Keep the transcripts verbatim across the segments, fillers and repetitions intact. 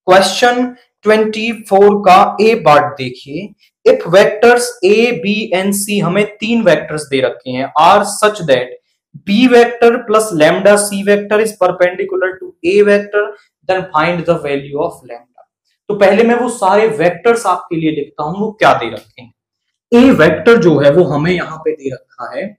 Question चौबीस का A part देखिए। If vectors A B and C, हमें तीन वेक्टर्स दे रखे हैं, are such that B vector plus lambda C vector is perpendicular to A vector, then find the value of lambda. तो पहले मैं वो सारे वेक्टर्स आपके लिए लिखता हूं, वो क्या दे रखे हैं। ए वेक्टर जो है वो हमें यहां पे दे रखा है,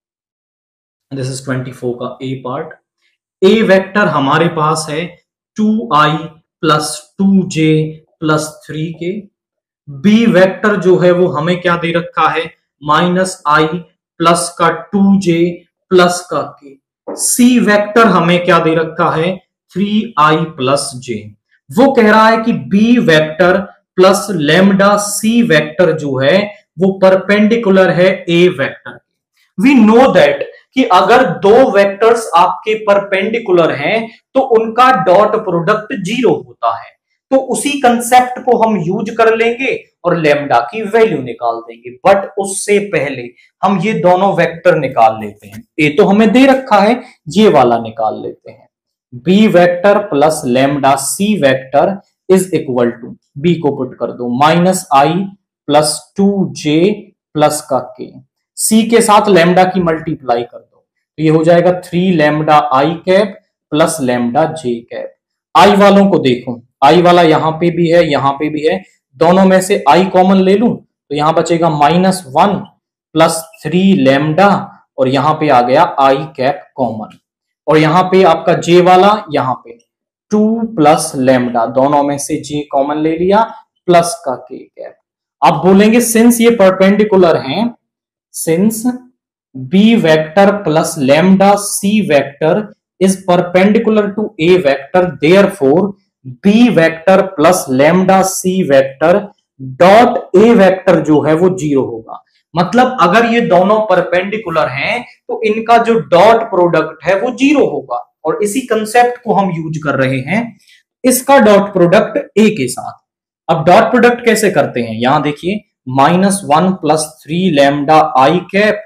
दिस इज चौबीस का ए पार्ट। ए वेक्टर हमारे पास है two I plus two J plus three K. B vector जो है वो हमें क्या दे रखा है, माइनस आई प्लस का टू जे प्लस का के। सी वेक्टर हमें क्या दे रखा है, थ्री आई प्लस जे। वो कह रहा है कि B vector plus lambda C vector जो है वो परपेंडिकुलर है ए वेक्टर के। वी नो दैट कि अगर दो वेक्टर्स आपके परपेंडिकुलर हैं तो उनका डॉट प्रोडक्ट जीरो होता है। तो उसी कंसेप्ट को हम यूज कर लेंगे और लैम्डा की वैल्यू निकाल देंगे। बट उससे पहले हम ये दोनों वेक्टर निकाल लेते हैं। ए तो हमें दे रखा है, ये वाला निकाल लेते हैं। B vector plus lambda C vector is equal to, B को पुट कर दो, minus I plus two J plus का के। सी के साथ लैम्डा की मल्टीप्लाई कर दो, तो ये हो जाएगा three lambda I cap plus lambda J cap. I वालों को देखो, आई वाला यहां पे भी है, यहां पे भी है, दोनों में से आई कॉमन ले लूं तो यहां बचेगा minus one plus three lambda, और यहां पे आ गया आई कैप कॉमन। और यहां पे आपका जे वाला, यहां पे टू प्लस लैम्डा, दोनों में से जे कॉमन ले लिया, प्लस का के कैप। आप बोलेंगे सिंस ये परपेंडिकुलर हैं, since B vector plus lambda C vector is perpendicular to a vector, therefore b vector plus lambda C vector dot a vector जो है वो जीरो होगा। मतलब अगर ये दोनों परपेंडिकुलर हैं तो इनका जो डॉट प्रोडक्ट है वो जीरो होगा, और इसी कंसेप्ट को हम यूज कर रहे हैं, इसका डॉट प्रोडक्ट a के साथ। अब डॉट प्रोडक्ट कैसे करते हैं, यहां देखिए, minus one plus three lambda I cap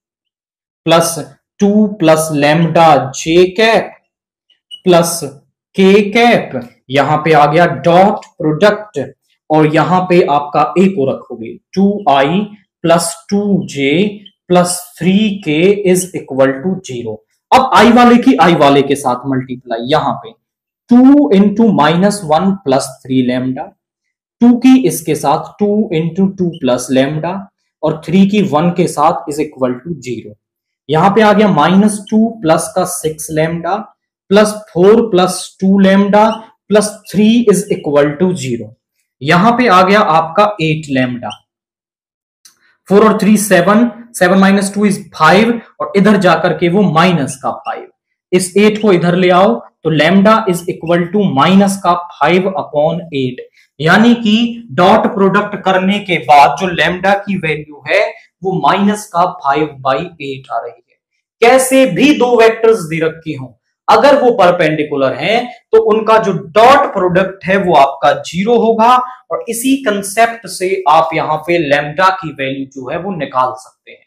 plus two plus lambda J cap plus K cap, यहां पे आ गया डॉट प्रोडक्ट, और यहां पे आपका ए को रखोगे, two I plus two J plus three K is equal to zero. अब आई वाले की आई वाले के साथ मल्टीप्लाई, यहां पे two into minus one plus three lambda, two की इसके साथ two into two plus lambda, और थ्री की वन के साथ इज इक्वल टू जीरो। यहां पे आ गया माइनस टू प्लस का six lambda plus four plus two lambda plus three is equal to zero. यहां पे आ गया आपका एट लैम्डा, फोर और three seven, seven minus two is five, और इधर जाकर के वो माइनस का फाइव। इस एट को इधर ले आओ तो lambda is equal to minus का फाइव अपॉन एट, यानी कि डॉट प्रोडक्ट करने के बाद जो लैम्डा की वैल्यू है वो माइनस का फाइव बाई एट आ रही है। कैसे भी दो वेक्टर्स दे रखी हों, अगर वो परपेंडिकुलर हैं तो उनका जो डॉट प्रोडक्ट है वो आपका जीरो होगा, और इसी कंसेप्ट से आप यहां पे लैम्डा की वैल्यू जो है वो निकाल सकते हैं।